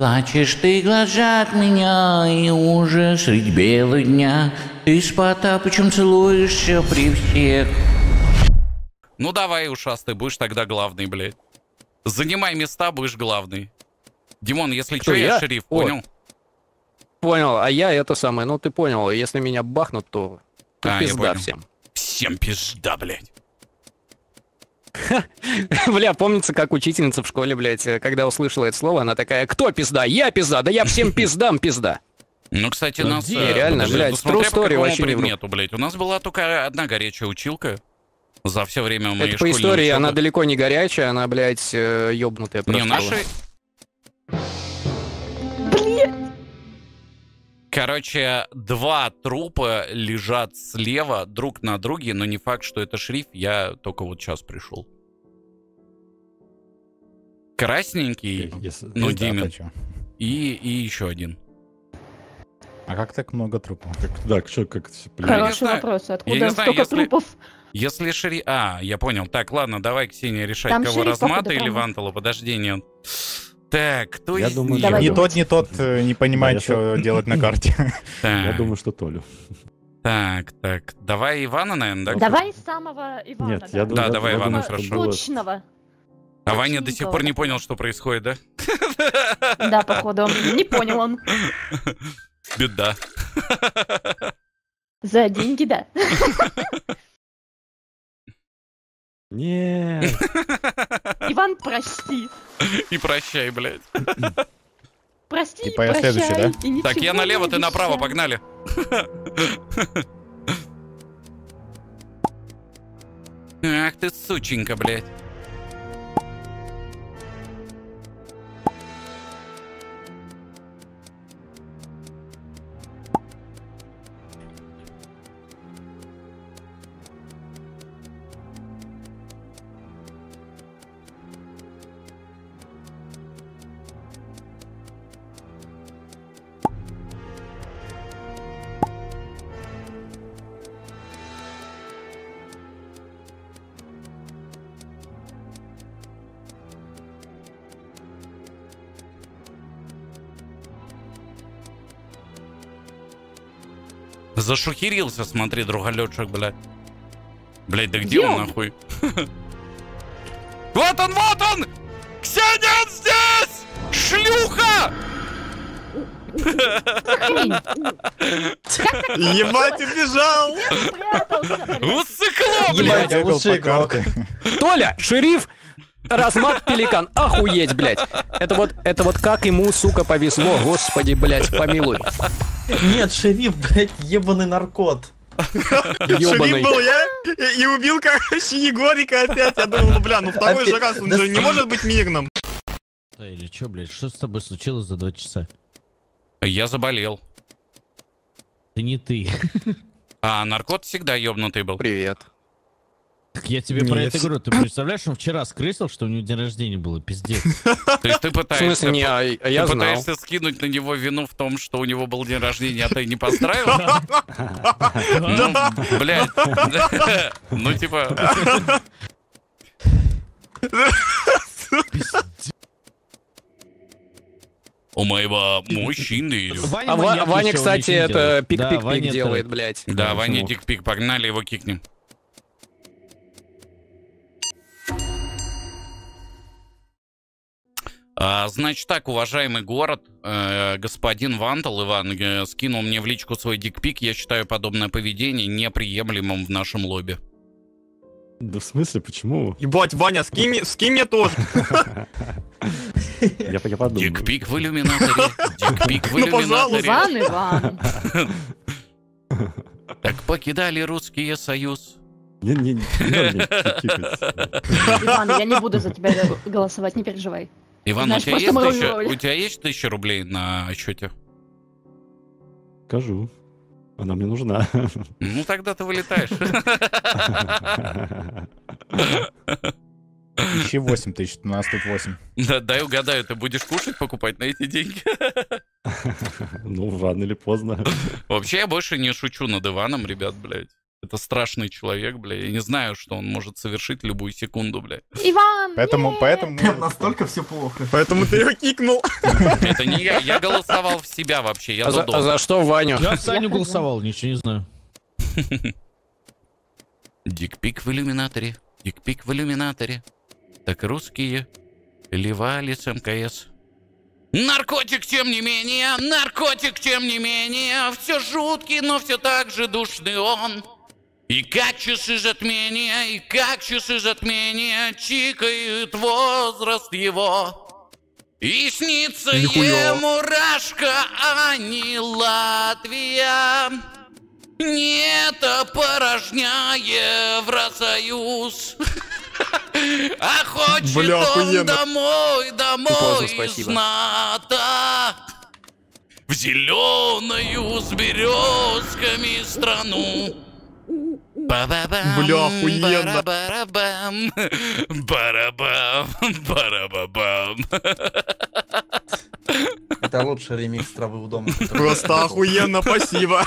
Плачешь ты, глазат меня, и уже средь бела дня ты с Потапычем целуешься при всех. Ну давай, ушастый, будешь тогда главный, блядь. Занимай места, будешь главный. Димон, если что, я шериф, понял? Понял, а я это самое, ну ты понял, если меня бахнут, то пизда всем. Всем пизда, блядь. Бля, помнится, как учительница в школе, блядь, когда услышала это слово, она такая: кто пизда? Я пизда, да я всем пиздам пизда. Ну, кстати, нас... Реально, блядь, true story вообще не предмету, блядь. У нас была только одна горячая училка за все время моей это по истории, она далеко не горячая, она, блядь, ёбнутая просто. Не, наши... Короче, два трупа лежат слева друг на друге, но не факт, что это шериф, я только вот сейчас пришел. Красненький, ну, Димин, и еще один. А как так много трупов? Хороший вопрос, откуда столько трупов? Если шериф... А, я понял. Так, ладно, давай, Ксения, решать, там кого, Размата или Вантала. Подожди, нет. Так, кто из них? Ни тот не понимает, что делать на карте. Я думаю, что Толю. Так, давай Ивана, наверное, да? Давай самого Ивана. Нет, я думаю, да, давай Ивана, хорошо. Точного. А Ваня до сих пор не понял, что происходит, да? Да, походу, не понял он. Беда. За деньги, да. Нет. Иван, прости. И прощай, блядь. Прости, типа я следующий, да? Так, я налево, ты направо, погнали. Ах ты, сученька, блядь. Зашухерился, смотри, друголетчик, блядь. Блядь, да где он, нахуй? Вот он, вот он! Ксения здесь! Шлюха! Ебать, убежал! Усыкло, блядь! Толя, шериф! Размат Пеликан, охуеть, блядь. Это вот как ему, сука, повезло, господи, блядь, помилуй. Нет, шериф, блядь, ебаный наркот. Шериф был я и убил, короче, Егорика опять. Я думал, бля, ну второй же раз, он же не может быть мирным. Да или чё, блядь, что с тобой случилось за 2 часа? Я заболел. Да не ты. А наркот всегда ёбнутый был. Привет. Так я тебе про это говорю, ты представляешь, он вчера скрысил, что у него день рождения было, пиздец. То есть ты пытаешься, я пытаешься скинуть на него вину в том, что у него был день рождения, а ты не поздравил? Ну, блядь. Ну, типа... У моего мужчины. А Ваня, кстати, это пик-пик-пик делает, блядь. Да, Ваня дик-пик, погнали его кикнем. Значит так, уважаемый город, господин Вантал Иван скинул мне в личку свой дикпик. Я считаю подобное поведение неприемлемым в нашем лобби. Да в смысле, почему? Ебать, Ваня, скинь мне тоже. Я подумаю. Дикпик в иллюминаторе. Дикпик в иллюминаторе. Иван. Так покидали Русский Союз. Не Иван, я не буду за тебя голосовать, не переживай. Иван, знаешь, у тебя есть 1000 рублей на счете? Скажу. Она мне нужна. Ну, тогда ты вылетаешь. Ищи 8000, у нас тут 8. Да, дай угадаю, ты будешь кушать, покупать на эти деньги? Ну, рано или поздно. Вообще, я больше не шучу над Иваном, ребят, блядь. Это страшный человек, бля. Я не знаю, что он может совершить любую секунду, бля. Иван! Поэтому... Настолько все плохо. Поэтому ты его кикнул. Это не я. Я голосовал в себя вообще. Я А за что Ваню? Я в Саню голосовал, ничего не знаю. Дикпик в иллюминаторе. Дикпик в иллюминаторе. Так русские ливали с МКС. Наркотик, тем не менее, наркотик, тем не менее. Все жуткий, но все так же душный он. И как часы затмения, и как часы затмения чикает возраст его. И снится ему Рашка, а не Латвия. Не это порожня Евросоюз. А хочет Бля, он охуенно. домой, домой Поздно, из спасибо. НАТО. В зеленую с березками страну. Ба-ба-бам, Бля, охуенно. барабарабам, барабам, барабабам. Это лучший ремикс травы у дома. Просто охуенно, спасибо.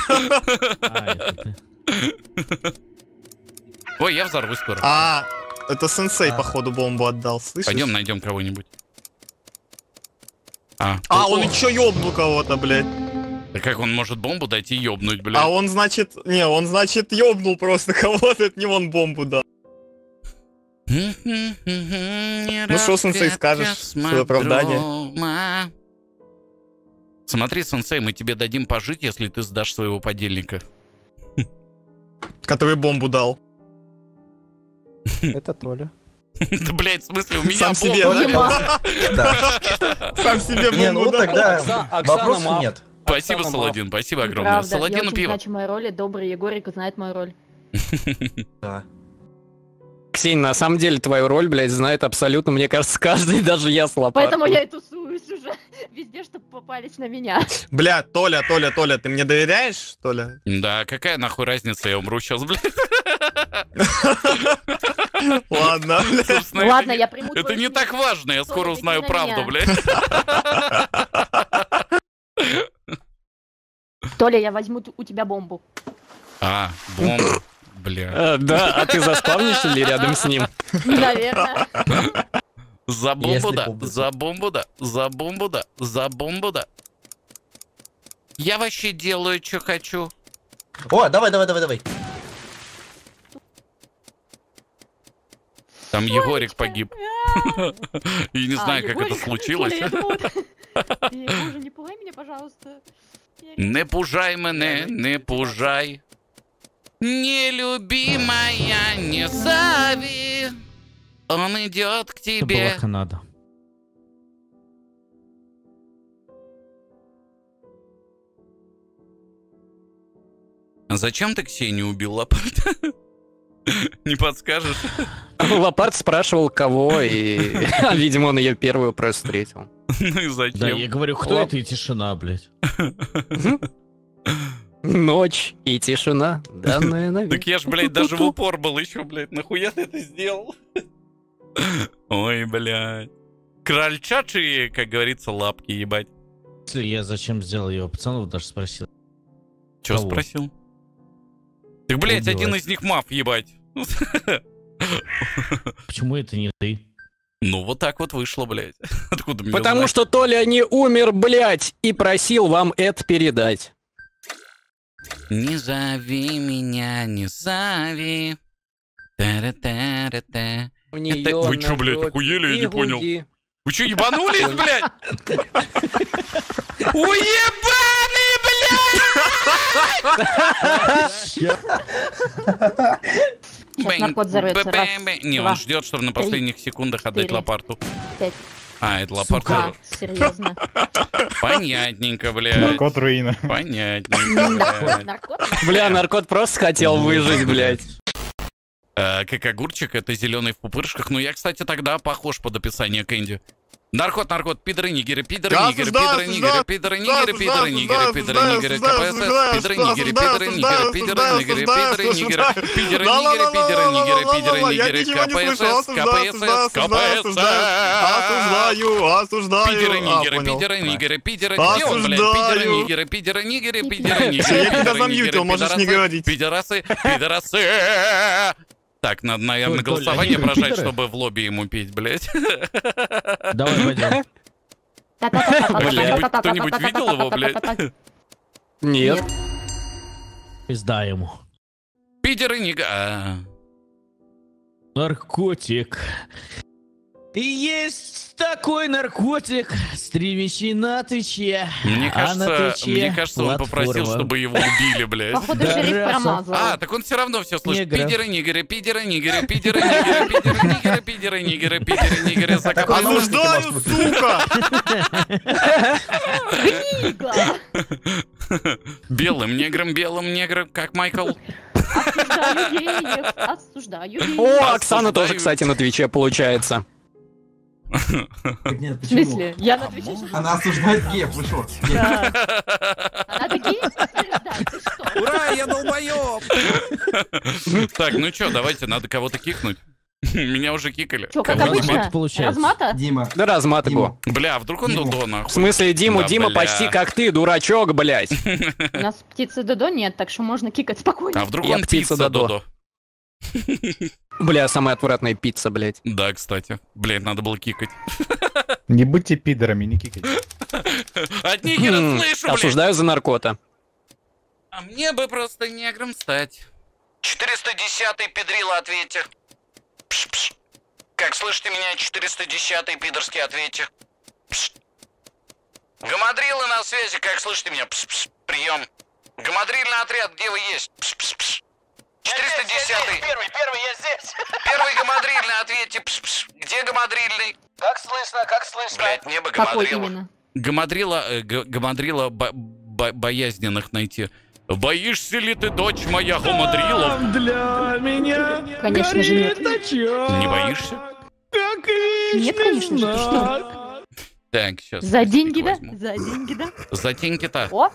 Ой, я взорвусь скоро. А, это сенсей, походу, бомбу отдал, слышишь? Пойдем найдем кого-нибудь. А он еще ёбнул кого-то, блядь. да как он может бомбу дать и ёбнуть, блядь? А он, значит, ёбнул просто кого-то, это не он бомбу дал. Ну что, сенсей, скажешь в свое оправдание? Смотри, сенсей, мы тебе дадим пожить, если ты сдашь своего подельника. Который бомбу дал. Это Толя. Да, блядь, в смысле, у меня Сам себе, бомба. да? Сам себе Не, ну бомбу дал. тогда вопросов Мап. нет. Спасибо, Оксана, Саладин, спасибо огромное. Правда, я Саладину очень пиво. значимая роль, и добрый Егорик знает мою роль. Да. Ксень, на самом деле твою роль, блядь, знает абсолютно, мне кажется, каждый, даже я с лопатой. Поэтому я и тусуюсь уже везде, чтобы попались на меня. Бля, Толя, ты мне доверяешь, Толя? Да, какая нахуй разница, я умру сейчас, блядь. Ладно, блядь. Собственно, Ладно, это я приму Это твою не смерть. так важно, я скоро Толя, узнаю иди на правду, меня. блядь. Толя, я возьму у тебя бомбу. А, бомба, бля. Да, а ты заспавнишься ли рядом с ним? Наверное. За бомбу Если да, бомбу. за бомбу да, за бомбу да, за бомбу да. Я вообще делаю, что хочу. О, давай. Там Егорик погиб. И не знаю, как это Егорик, случилось. Толя, я думала, Боже, не пугай меня, пожалуйста. Не пужай мене, не пужай. Нелюбимая, не зови. Он идет к Это была тебе. Канада. А зачем ты Ксению убил, Лапарта? Не подскажешь? Лопард спрашивал, кого, и, видимо, он ее первую просто встретил. Ну и Да, зачем? я говорю, кто это и тишина, блядь. Ночь и тишина, данная на Так я ж, блядь, даже в упор был еще, блядь. Нахуя ты это сделал? Ой, блядь. Крольчачьи, как говорится, лапки ебать. Если я зачем сделал его, пацанов даже спросил. Че Кого? спросил? Так, блядь, Убивать. один из них маф, ебать. Почему это не ты? Ну, вот так вот вышло, блядь. Откуда мне Потому знать? что Толя не умер, блядь, и просил вам это передать. Не зови меня, не зови. Та-ра-та-ра-та. У неё Вы чё, на блядь, жопе охуели? Я не понял. бигуди. Вы что, ебанулись, блядь? Уебаны, Сейчас наркот взорвется. Раз, Не, два, он ждет, чтобы на последних секундах отдать 4. лопарту. 5. А, это лопарта. А, серьезно. Понятненько, блядь. Наркот руина. Понятненько, блядь. Наркот? Бля, наркот просто хотел выжить, блядь. Как огурчик, это зеленый в пупырышках. Ну, я, кстати, тогда похож под описание Кэнди. Наркот, пидоры, нигеры, пидоры, Я нигеры, осуждаю, пидоры, нигеры, пидоры, нигеры, пидоры, нигеры, пидоры, нигеры, КПСС, пидоры, нигеры, пидоры, нигеры, пидоры, нигеры, пидоры, нигеры, пидоры, нигеры, пидоры, нигеры, пидоры, нигеры, КПСС, КПСС, КПСС. Осуждаю. Пидоры, нигеры, понял. пидоры, нигеры, пидоры. Где он, блядь? Пидоры, нигеры, пидоры, нигеры, пидоры, нигеры, Я тебя пидоры, замьютил, нигеры, можешь не говорить. пидорасы, пидорасы. Так, надо, наверное, Толь, голосование они прожать, пидоры? чтобы в лобби ему петь, блядь. Давай пойдем. Кто-нибудь видел его, блядь? Нет. Пизда ему. Пидоры, нигеры. Наркотик. И есть такой наркотик, стримящий на Твиче. Мне А на кажется, Твиче он попросил, платформа. чтобы его убили, блядь. Походу, Да, шериф раз. промазал. А, так он все равно все слышит. Негров. Пидоры, нигеры, пидоры, нигеры, пидоры, нигеры, пидоры, нигеры, пидоры, нигеры, пидоры, нигеры, закопали. Осуждаю, сука! Книга! Белым негром, как Майкл. Осуждаю геев, осуждаю геев. О, Оксана Осуждаю. тоже, кстати, на Твиче получается. Нет, В смысле? Я на Твиче сижу. Она осуждает геев, вы шо? Да. А надо геев осуждать, ты что? Ура, я долбоёб! Так, ну чё, давайте, надо кого-то кикнуть. Меня уже кикали. Чё, как Кого? обычно? Размат получается. Размата? Дима. Да размат Дима. его. Бля, вдруг он Диму. Дудо, В нахуй. смысле, Дима, Да, Дима бля. почти как ты, дурачок, блядь. У нас птицы Додо нет, так что можно кикать спокойно. А вдруг Я он птица пицца Додо. Додо? Бля, самая отвратная пицца, блядь. Да, кстати. Блядь, надо было кикать. Не будьте пидорами, не кикайте. От нигера слышу, блядь. Осуждаю за наркота. А мне бы просто негром стать. 410-й педрила, ответьте. Пш-пш. Как слышите меня, 410-й пидорский, ответьте. Пш. Гамадрилы на связи, как слышите меня? Пш-пш. Прием. Гамадрильный отряд, где вы есть? Пш-пш-пш. 410-й. Первый, я здесь. Первый гамадрильный, ответьте. Пш-пш. Где гамадрильный? Как слышно? Блять, небо Какой гамадрила. именно? Гамадрила боязненных найти. Боишься ли ты, дочь моя, гамадрилов? Для меня Конечно же нет. Не боишься? Нет, конечно же, ты что? Так, сейчас. За деньги, да? возьму. За деньги, да? За деньги-то. О,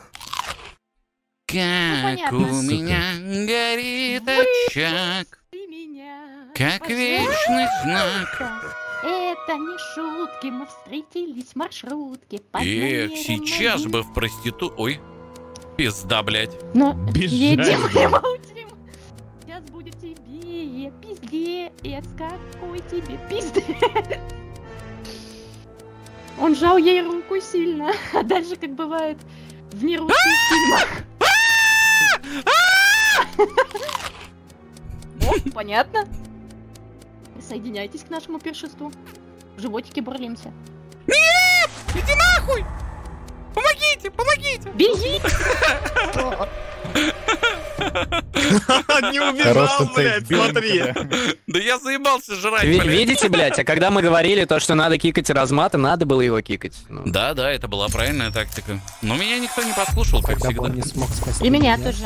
Как понятно. у меня горит очаг, ты меня. как вечный знак. Это не шутки, мы встретились в маршрутке. под номером Сейчас один. бы в Ой, пизда, блядь. Но Бежать едем бы. и молчим. Сейчас будет тебе пиздец, какой тебе пиздец. Он жал ей руку сильно, а дальше, как бывает в нерусских фильмах. О, понятно. Присоединяйтесь к нашему пиршеству. В животике бурлимся. Иди нахуй! Помогите! Беги! Не Хороший убежал, блядь, сейф, смотри. Да я заебался жрать, блядь. Видите, блядь, а когда мы говорили то, что надо кикать размата, надо было его кикать. Ну. Да, это была правильная тактика. Но меня никто не послушал, как Когда бы он всегда. не смог спасти. И меня тоже.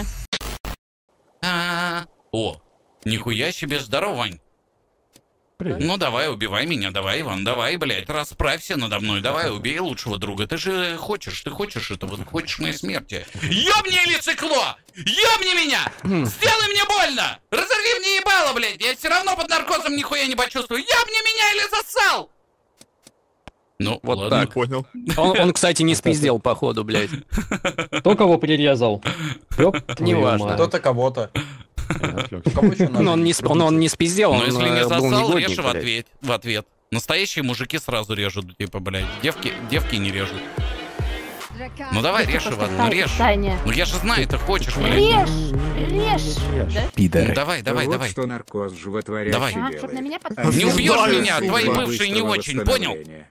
О, нихуя себе, здорово, Вань. Привет. Ну давай, убивай меня, давай, Иван, давай, блядь, расправься надо мной, давай, убей лучшего друга. Ты же хочешь этого, ты хочешь моей смерти. Ёбни или цикло! Ёбни меня! Сделай мне больно! Разорви мне ебало, блядь! Я все равно под наркозом нихуя не почувствую. Ёбни меня или засал! Ну, Вот ладно. так. Понял. Он, кстати, не спиздел, походу, блядь. Кто кого прирезал? Неважно. Кто-то кого-то. Отвлекся. Кому еще надо? Но он не спиздел, Но он если не был засал, негодник, режь блядь. в ответ. Настоящие мужики сразу режут, типа, блядь. Девки не режут. Ну давай, режь, Иван, ну режь. Таня. Ну я же знаю, ты хочешь, блядь. Режь! Да? Ну, Пидоры. давай. что наркоз животворящий Давай. А, делает. чтоб на меня Не подписывались. убьешь Осуждаю, меня, сука. твои Для бывшие не быстрого очень, понял? восстановления.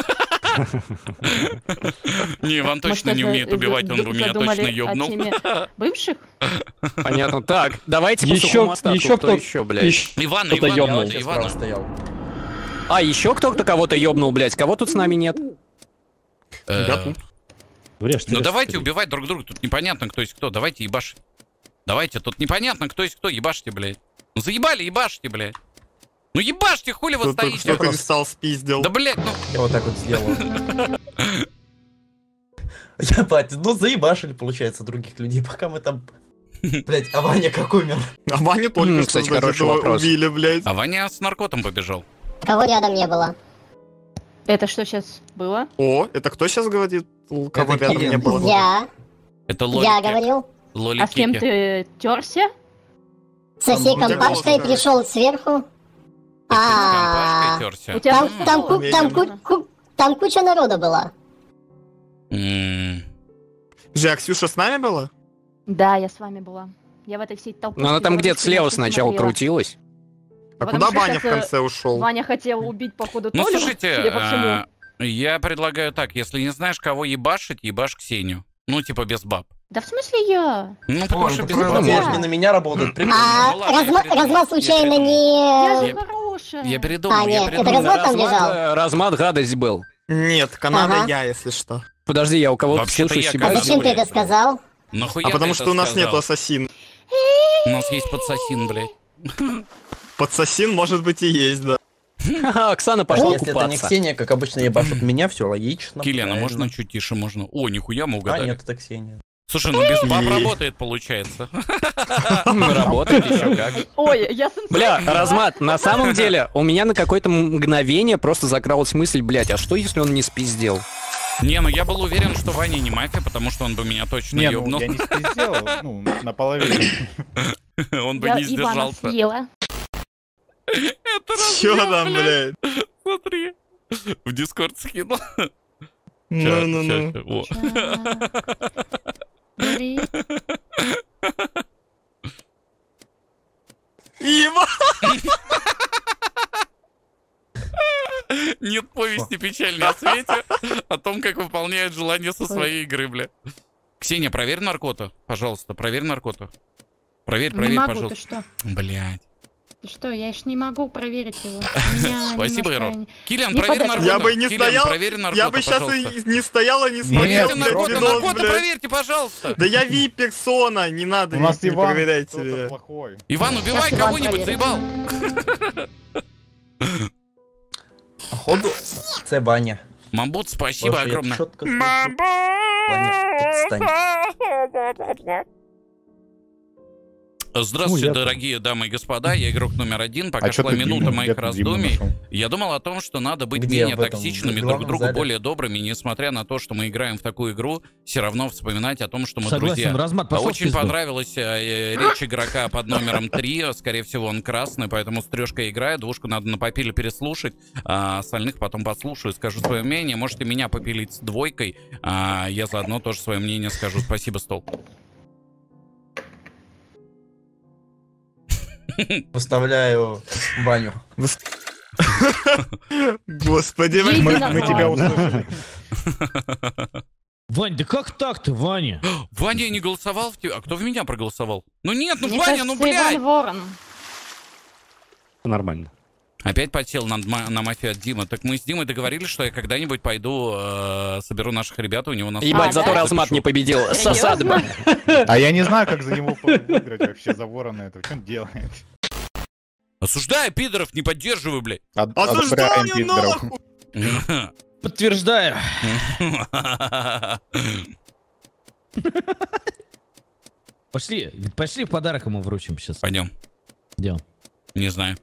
Не, Иван точно Может, не это умеет убивать, он бы меня задумали точно о ёбнул. теме бывших? Понятно. Так, давайте по сухому остатку. Кто еще, блядь? Иван, Я вот Иван, сейчас справа Иван. стоял. А, еще кто-то кого-то ёбнул, блядь. Кого тут с нами нет? Ну давайте убивать друг друга, тут непонятно, кто есть кто. Давайте ебашить. Давайте, тут непонятно, кто есть кто, ебашьте, блядь. Ну заебали, ебашьте, блядь. Ну ебашьте, хули вы стоите? Кто кристалл спиздил? Да, блядь, ну... Я вот так вот сделал. Ебать, ну заебашили, получается, других людей, пока мы там... Блять, а Ваня как умер? А Ваня только что, кстати, хороший вопрос. убили, блядь. А Ваня с наркотом побежал. Кого рядом не было? Это что сейчас было? О, это кто сейчас говорит? У кого Это рядом Киллиан. не было? Я. Это Я говорил. А с кем ты терся? Со всей у тебя компашкой голос, пришел сверху. А, У тебя там куча народа была. Жак, Ксюша с нами была? Да, я с вами была. Я в этой всей толпе. Ну, она там где-то слева сначала крутилась. А Потому куда что Ваня в сейчас, конце ушел? Ваня хотел убить, походу, Ну, Толю, слушайте, судя по всему. я предлагаю так, если не знаешь, кого ебашить, ебашь Ксению. Ну, типа без баб. Да в смысле я? Ну, потому что без Такое баб. можно на меня работает. Прикольно. А Ну ладно, Размат случайно Я не... же хорошая. Я передумал, А, я нет, это передумал. Размат там лежал? Размат гадость был. Нет, Канада Ага. я, если что. Подожди, я у кого-то Вообще-то слышу я себя. А зачем ты это сказал? Нахуя А ты потому это что у нас сказал? нету ассасин. У нас есть подсосин, блядь. Подсасин, может быть, и есть, да. Оксана пошла Если это не купаться. Ксения, как обычно ебашит меня, все логично. Киллиан, а правильно. можно чуть тише, можно? О, нихуя мы А, угадали. нет, это Ксения. Слушай, ну без баб работает, получается. Работает еще как. Ой, я сенсей. Бля, Размат, на самом деле, у меня на какое-то мгновение просто закралась мысль, блядь, а что если он не спиздел? Не, ну я был уверен, что Ваня не мафия, потому что он бы меня точно Не, ну ёбнул. я не спиздел, ну, наполовину. Он бы Я не Ивана сдержался. съела. Это Чё разъёб, там, блядь? Смотри. В Дискорд скинул. Ну-ну-ну. Ща, во. Бери. Еба! Нет повести печальной о свете, о том, как выполняет желание со своей игры, бля. Ксения, проверь наркоту. Пожалуйста, проверь наркоту. Проверь, Не могу, ты пожалуйста. что? Блядь. Ты что, я ж не могу проверить его. У меня Спасибо, немножко- Ирок. Киллиан, Не проверь подать. наркоту. Я бы и не Киллиан, стоял, проверь наркоту, я бы сейчас пожалуйста. и не стоял и не смотрел. Проверьте блядь, наркоту, видос, наркоту блядь. проверьте, пожалуйста. Да я вип-персона, не надо У нас не Иван проверять кто-то себя. плохой. Иван, убивай Сейчас Иван кого-нибудь, проверит. заебал. Походу, це Ваня. Мамбут, спасибо Боже, я огромное. чётко слышу. Ваня, отстань. Здравствуйте, Ну, я- дорогие дамы и господа, я игрок номер 1. Пока А чё шла ты минута Диму- моих где ты Диму раздумий, нашел? я думал о том, что надо быть Где? менее В этом, токсичными в друг к главном другу, зале? более добрыми, несмотря на то, что мы играем в такую игру, все равно вспоминать о том, что мы Согласен, друзья. Размат, пошел в Очень пизду. понравилась речь игрока под номером 3, скорее всего он красный, поэтому с трешкой играю, двушку надо на попиле переслушать, а остальных потом послушаю, скажу свое мнение, можете меня попилить с двойкой, я заодно тоже свое мнение скажу. Спасибо, стол. Выставляю Ваню. Господи, Иди Мы нахуй. тебя услышали. Вань, да как так-то, Ваня? Ваня не голосовал в тебя? А кто в меня проголосовал? Ну нет, ну Мне Ваня, ну кажется, блядь! Иван Ворон. Нормально. Опять подсел на мафию от Димы. Так мы с Димой договорились, что я когда-нибудь пойду, соберу наших ребят, у него на... Ебать, А, зато да? Размат не победил. Сосадба. А я не знаю, как за него выиграть вообще, за ворона это. Что он делает? Осуждаю пидоров, не поддерживаю, блядь. Одобряем осуждаю пидоров. нахуй! Подтверждаю. Пошли в подарок ему вручим сейчас. Пойдем. Идем. Не знаю.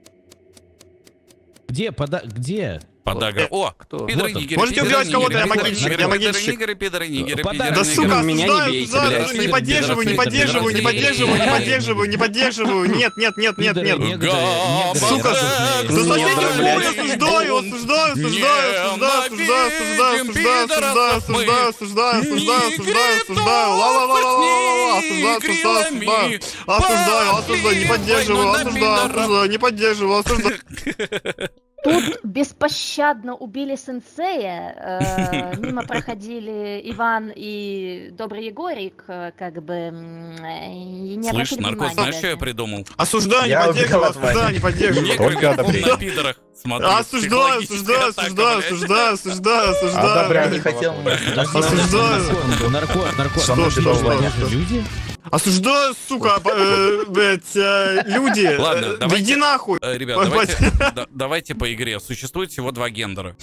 Где? Подагра. О, Кто? пидоры, Вот он. нигеры, Можете пидоры, взять кого-то, я нигеры, могильщик, пидоры, я пидоры, могильщик. нигеры, пидоры, нигеры, Подарок. пидоры, Да нигеры. сука, Меня не осуждаю, бейте, осуждаю, блядь. не поддерживаю, не поддерживаю, не поддерживаю, не поддерживаю, не поддерживаю, нет, нет, нет, нет, Пидоры, нет. негры, негры, Сука, радужные. за соседнюю блядь. хуй осуждаю, осуждаю, осуждаю, осуждаю, осуждаю, осуждаю, осуждаю, осуждаю, осуждаю, осуждаю, осуждаю, осуждаю, ла-ла-ла-ла-ла-ла-ла, осуждаю, осуждаю, осуждаю, осуждаю, осуждаю, не поддерживаю, осуждаю, осуждаю, не поддерживаю, осуждаю. Тут беспощадно убили сенсея, мимо проходили Иван и Добрый Егорик, как бы, и не Слышь, обратили наркот, внимания знаешь, что я даже. придумал? Осуждаю, не Я поддерживаю, убегал от Вани. осуждаю, не поддерживаю. Негры Только верхом одобряю. на пидорах. Смотри, Осуждаю, психологическая осуждаю, атака, осуждаю, блядь. осуждаю, осуждаю, Я осуждаю. Одобряю. не хотел. Осуждаю. Наркот. Что, что, Ваня же что? люди? Осуждаю, сука, блядь, люди. Ладно, давайте. Иди нахуй. Ребят, давайте по игре. Существует всего 2 гендера.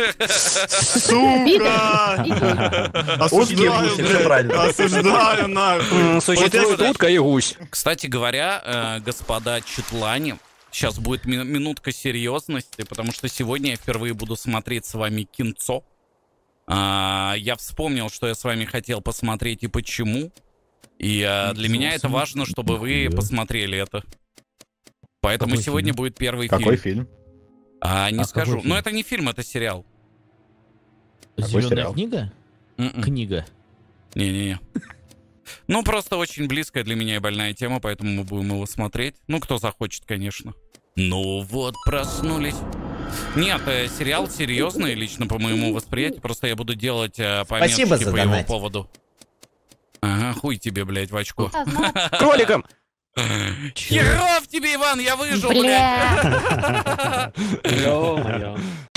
Сука. Осуждаю, блядь. Осуждаю, нахуй. Существует утка и гусь. Кстати говоря, господа читлане, сейчас будет минутка серьезности, потому что сегодня я впервые буду смотреть с вами кинцо. Я вспомнил, что я с вами хотел посмотреть и почему. И для меня это важно, чтобы вы посмотрели это. Поэтому сегодня будет первый фильм. Какой фильм? Не скажу. Но это не фильм, это сериал. Зеленая книга? Книга. Не-не-не. Ну, просто очень близкая для меня и больная тема, поэтому мы будем его смотреть. Ну, кто захочет, конечно. Ну вот, проснулись. Нет, сериал серьезный, лично по моему восприятию. Просто я буду делать пометки по его поводу. Ага, хуй тебе, блядь, в очко. Кроликом! Херов тебе, Иван, я выжил, блядь!